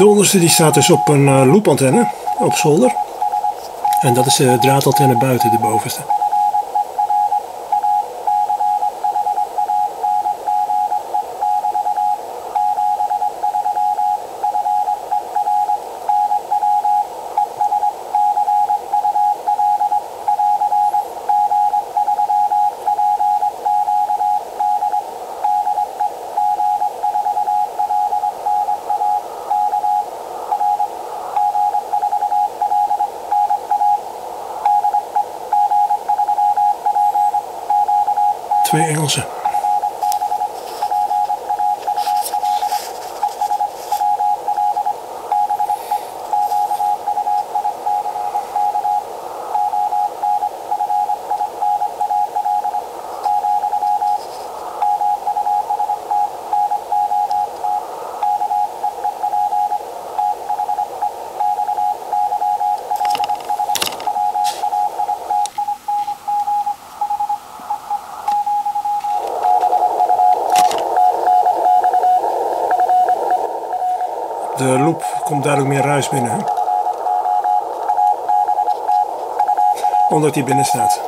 onderste die staat dus op een loopantenne op zolder. En dat is de draadantenne buiten de bovenste. Twee Engelsen. De loop komt duidelijk meer ruis binnen, hè? Omdat hij binnen staat.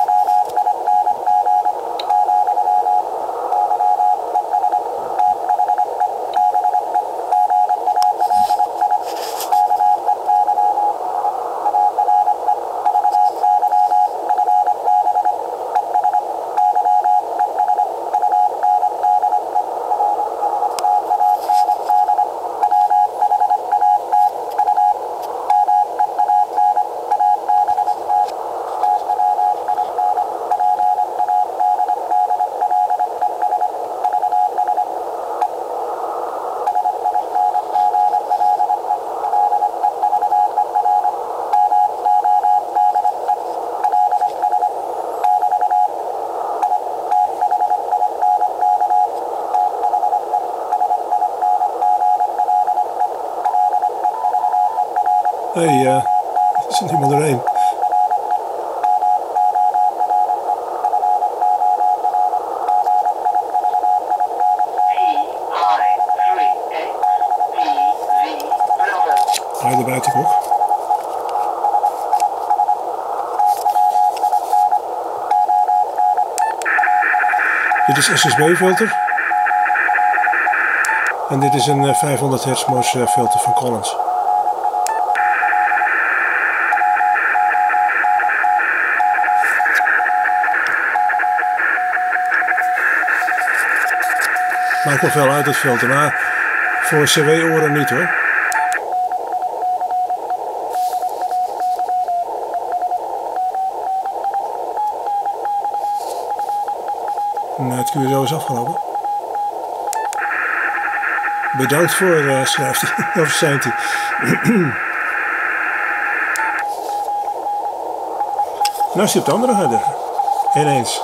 Hé, er zit iemand doorheen. Hij de buitenklok. Dit is SSB-filter. En dit is een 500 Hz Morse filter van Collins. Maakt nog wel uit het filter, maar voor CW-oren niet hoor. Het QSO is afgelopen. Bedankt voor, schrijft hij, of zijn hij. Nou is hij op de andere harde. Ineens.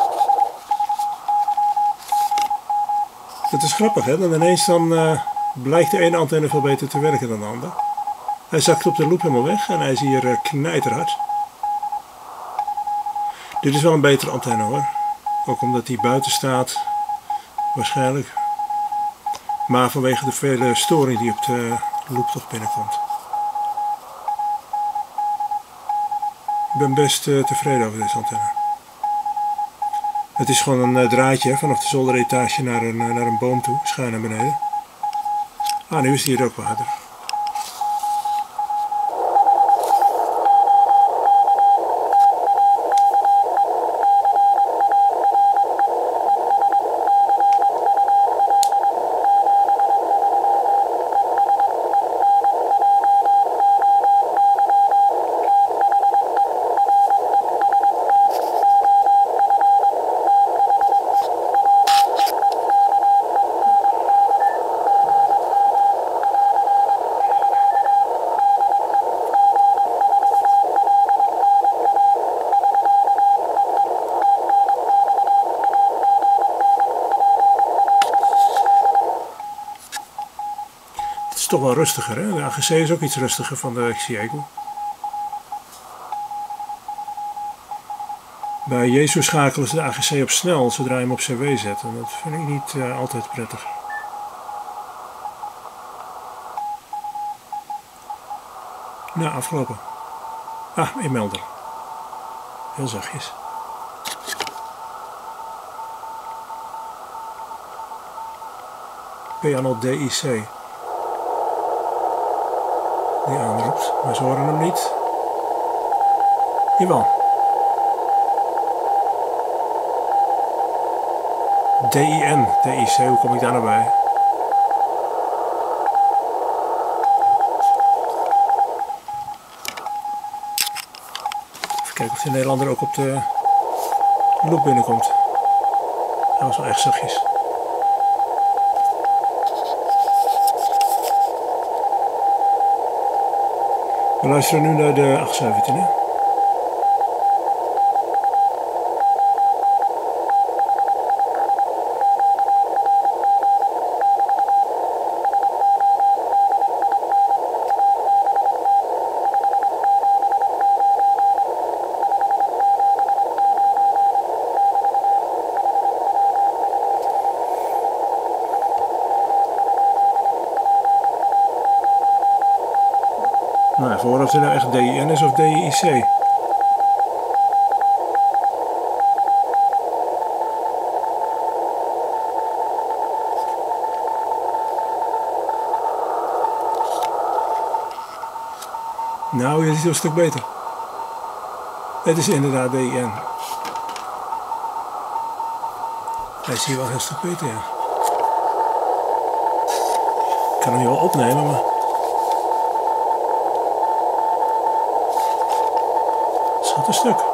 Het is grappig hè, dan ineens blijkt de ene antenne veel beter te werken dan de andere. Hij zakt op de loop helemaal weg en hij is hier knijterhard. Dit is wel een betere antenne hoor. Ook omdat hij buiten staat, waarschijnlijk. Maar vanwege de vele storing die op de loop toch binnenkomt. Ik ben best tevreden over deze antenne. Het is gewoon een draadje vanaf de zolderetage naar een boom toe, schuin naar beneden. Ah, nu is hij hier ook wel harder. Toch wel rustiger, hè? De AGC is ook iets rustiger van de XC-Eagle. Bij Jezus schakelen ze de AGC op snel zodra je hem op CW zet. En dat vind ik niet altijd prettig. Nou, afgelopen. Ah, inmelder. Heel zachtjes. Piano DIC. Die aanroept, maar ze horen hem niet. Jawel. DIN, DIC, hoe kom ik daar nou bij? Even kijken of de Nederlander ook op de loop binnenkomt. Dat was wel echt zachtjes. We luisteren nu naar de 817, hè? Nou, even horen of het nou echt DIN is of DIC. Nou, dit is een stuk beter. Het is inderdaad DIN. Hij zie je wel een stuk beter, ja. Ik kan hem hier wel opnemen, maar... Schat een stuk.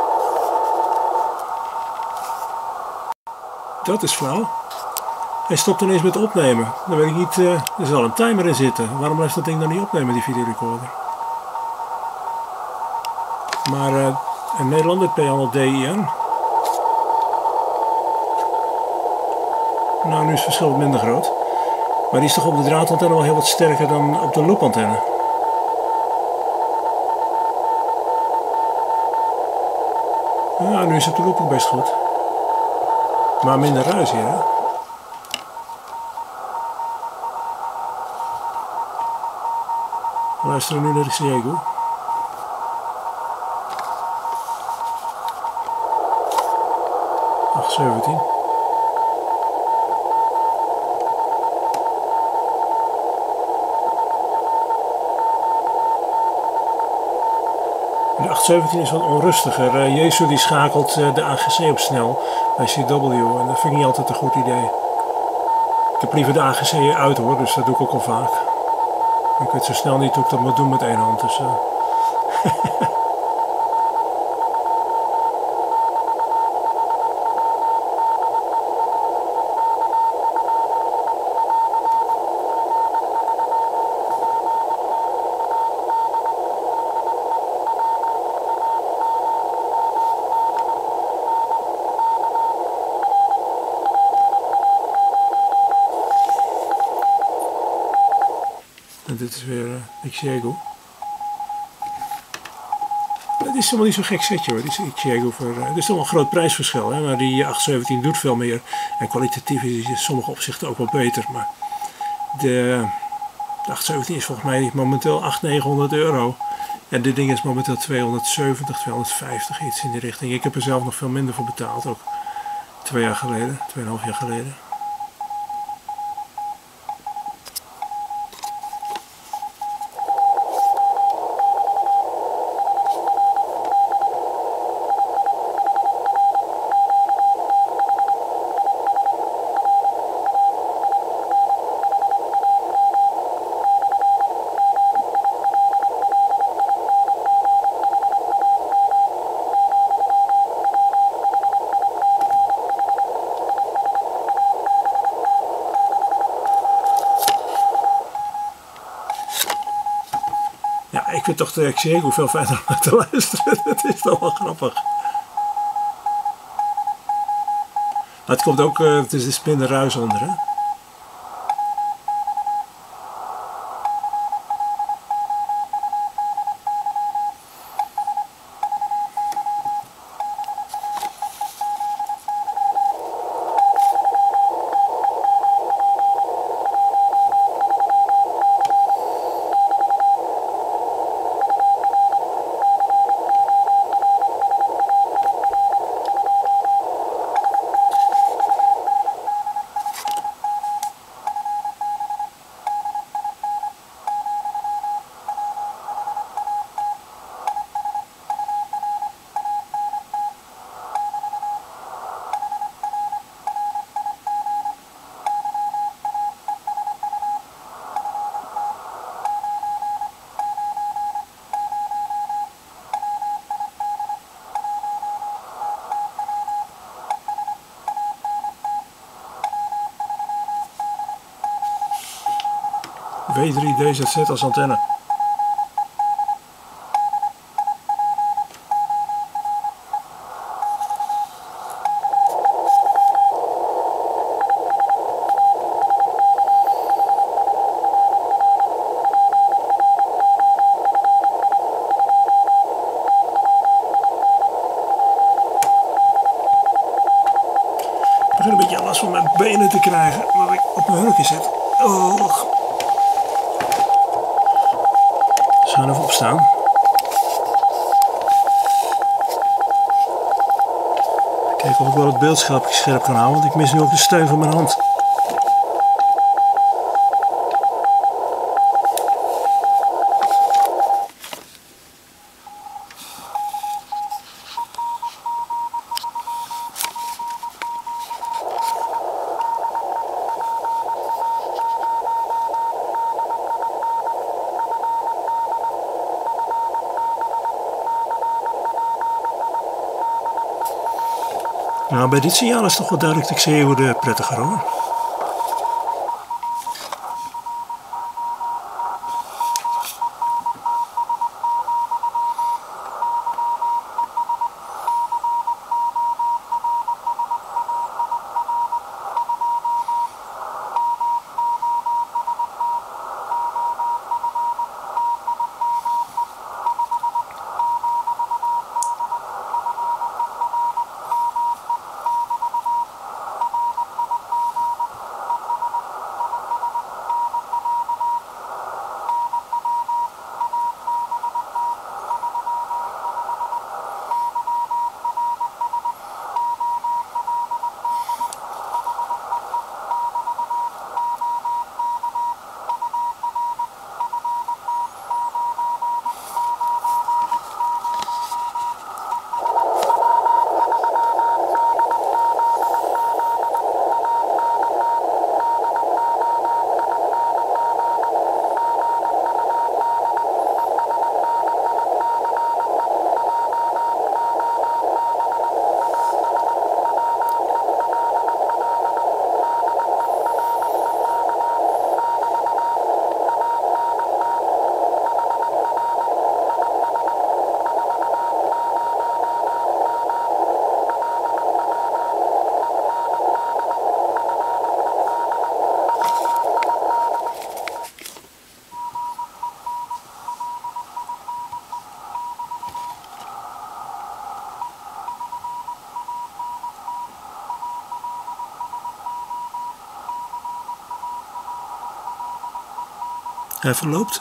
Dat is flauw. Hij stopt ineens met opnemen. Dan weet ik niet, er zal een timer in zitten. Waarom blijft dat ding dan niet opnemen, die videorecorder? Maar in Nederland heeft Piano DIN. Nou, nu is het verschil minder groot. Maar die is toch op de draadantenne wel heel wat sterker dan op de loopantenne. Ja, nu is het op de loop ook best goed. Maar minder ruis hier, hè? We luisteren nu naar de Xiegu. Ach, 17. De 817 is wat onrustiger. Jesu die schakelt de AGC op snel bij CW en dat vind ik niet altijd een goed idee. Ik heb liever de AGC uit hoor, dus dat doe ik ook al vaak. Ik weet zo snel niet hoe ik dat moet doen met één hand. Dus, En dit is weer Xiegu. Het is helemaal niet zo'n gek setje hoor, die Xiegu. Het is toch wel een groot prijsverschil, hè? Maar die 817 doet veel meer. En kwalitatief is in sommige opzichten ook wel beter. Maar de 817 is volgens mij momenteel 800-900 euro. En dit ding is momenteel 270, 250, iets in die richting. Ik heb er zelf nog veel minder voor betaald, ook 2 jaar geleden, 2,5 jaar geleden. Ik vind toch de Xiegu veel fijner om te luisteren. Het is toch wel grappig. Maar het komt ook, het is dus minder ruis onder, hè? B3DZZ als antenne. Ik begin een beetje last van mijn benen te krijgen, omdat ik op mijn hurken zit. Oh. Zo, even opstaan. Kijken of ik wel het beeldscherm scherp kan houden, want ik mis nu ook de steun van mijn hand. Nou, bij dit signaal is het toch wel duidelijk dat ik schreeuwde prettiger hoor. Hij verloopt.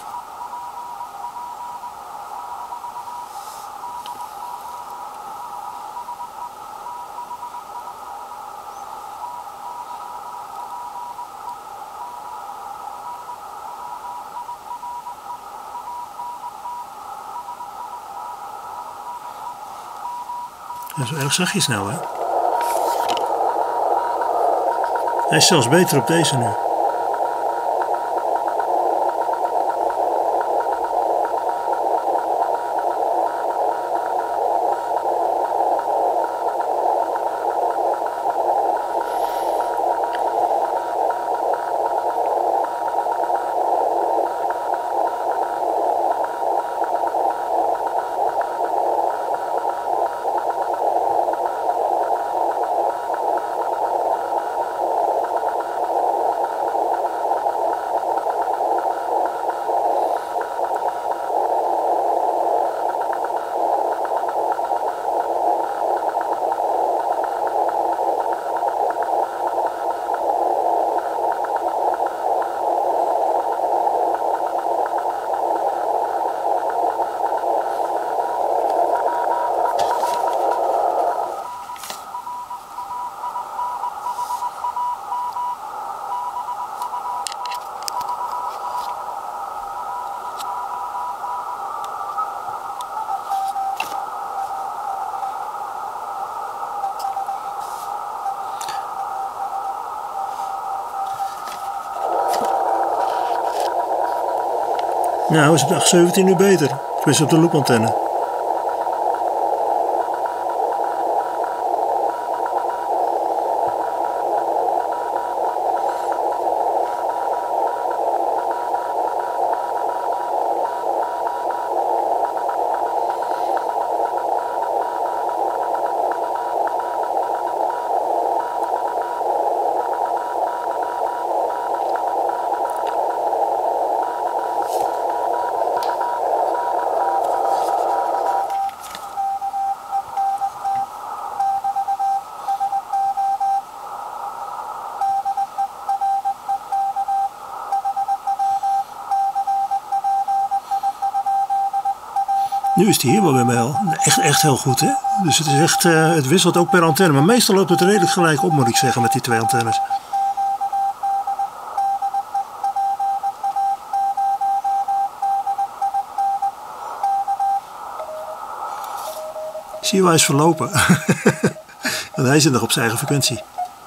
Dat is erg zachtjes nou, hè? Hij is zelfs beter op deze nu. Nou, is het 817 nu beter. Tenminste op de loopantenne. Nu is die hier wel weer wel. Echt heel goed, hè? Dus het is echt, het wisselt ook per antenne. Maar meestal loopt het redelijk gelijk op, moet ik zeggen, met die 2 antennes. Zie je waar hij is verlopen? Want hij zit nog op zijn eigen frequentie.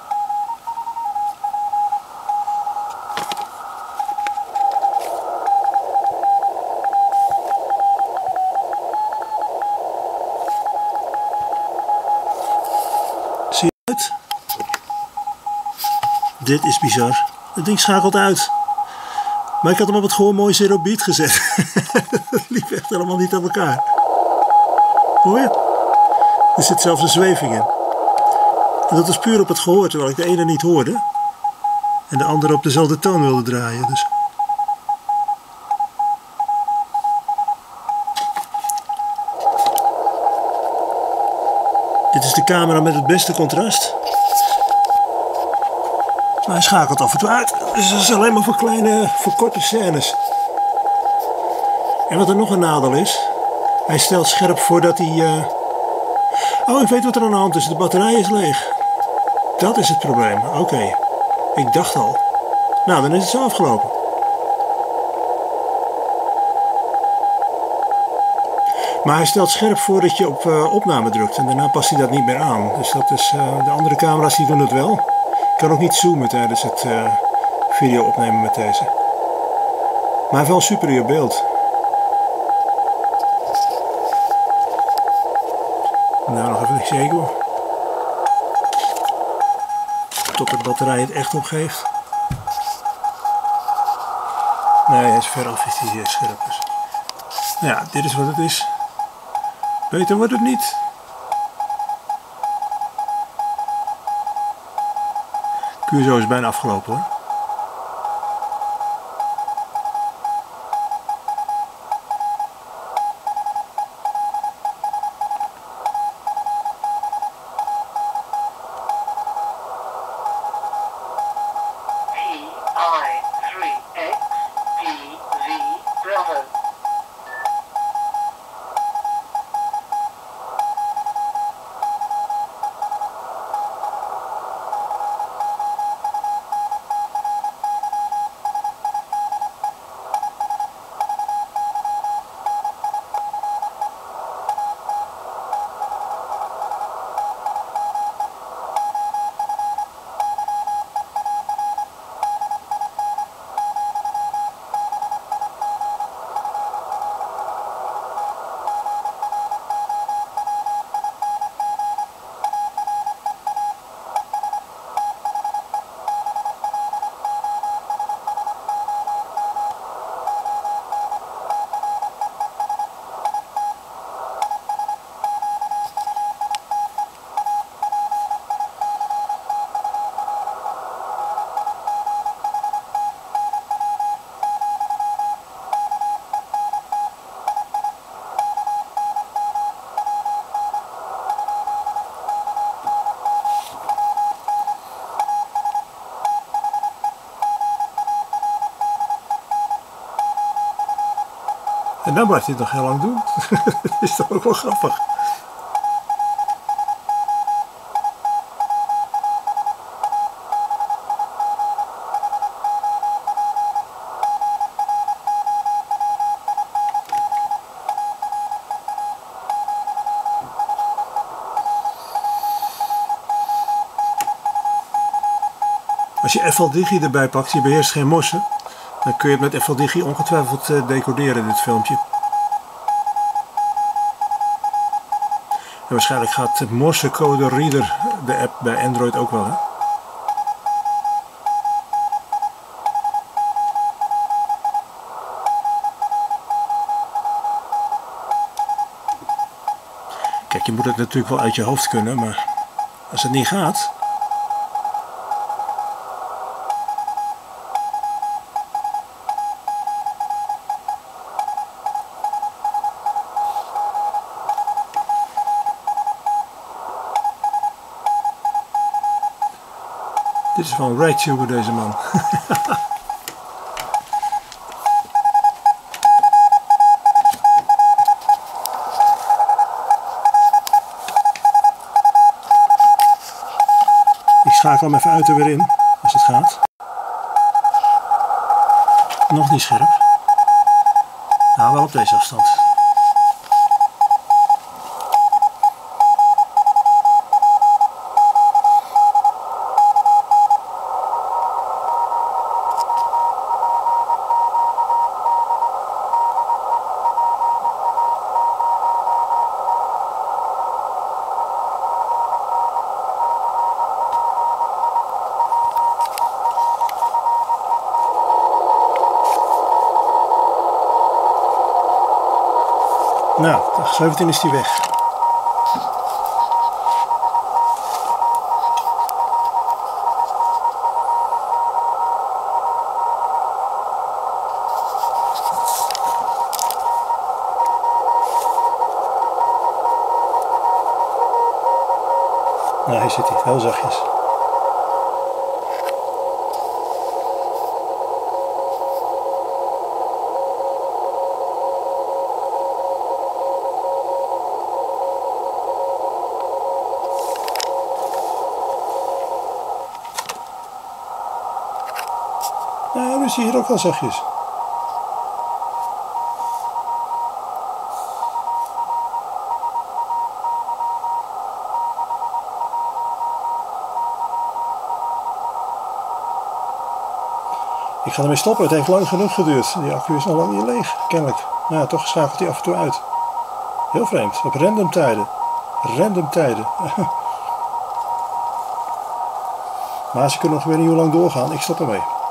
Zie je het? Dit is bizar. Het ding schakelt uit. Maar ik had hem op het gehoor mooi 0 beat gezet. Dat liep echt helemaal niet aan elkaar. Hoor je? Er zit zelfs een zweving in. En dat was puur op het gehoor, terwijl ik de ene niet hoorde. En de andere op dezelfde toon wilde draaien. Dus. Dit is de camera met het beste contrast. Maar hij schakelt af en toe uit. Dus dat is alleen maar voor korte scènes. En wat er nog een nadeel is. Hij stelt scherp voordat hij... Oh, ik weet wat er aan de hand is. De batterij is leeg. Dat is het probleem. Oké. Ik dacht al. Nou, dan is het zo afgelopen. Maar hij stelt scherp voor dat je op opname drukt. En daarna past hij dat niet meer aan. Dus dat is... de andere camera's die doen het wel. Ik kan ook niet zoomen tijdens het video opnemen met deze. Maar hij heeft wel een superieur beeld. Nou, nog even zeker. Tot de batterij het echt opgeeft. Nee, hij is veraf, is hij scherp. Dus. Nou ja, dit is wat het is. Beter wordt het niet. QSO is bijna afgelopen hoor. En dan blijft hij het nog heel lang doen. Dat is toch ook wel grappig. Als je FL Digi erbij pakt, je beheerst geen morsen, dan kun je het met FL Digi ongetwijfeld decoderen, dit filmpje. En waarschijnlijk gaat het Morsecode Reader, de app bij Android, ook wel. Hè? Kijk, je moet het natuurlijk wel uit je hoofd kunnen, maar als het niet gaat... Dit is wel een RightTuber, deze man. schakel hem even uit en weer in, als het gaat. Nog niet scherp. Nou, wel op deze afstand. Nou, 17 is die weg. Nou, hier zit hij, heel zachtjes. Nou, nu is hij hier ook wel zachtjes. Ik ga ermee stoppen, het heeft lang genoeg geduurd. Die accu is nog lang niet leeg, kennelijk. Nou ja, toch schakelt hij af en toe uit. Heel vreemd, op random tijden. Random tijden. Maar ze kunnen nog weer niet hoe lang doorgaan, ik stop ermee.